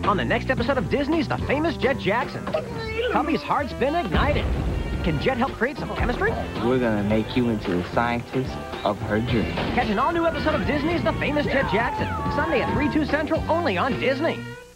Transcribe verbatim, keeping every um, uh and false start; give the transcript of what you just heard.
on the next episode of Disney's The Famous Jett Jackson. Cubby's heart's been ignited. Can Jett help create some chemistry? We're gonna make you into the scientist of her dream. Catch an all-new episode of Disney's The Famous Jett Jackson, Sunday at three, two Central, only on Disney.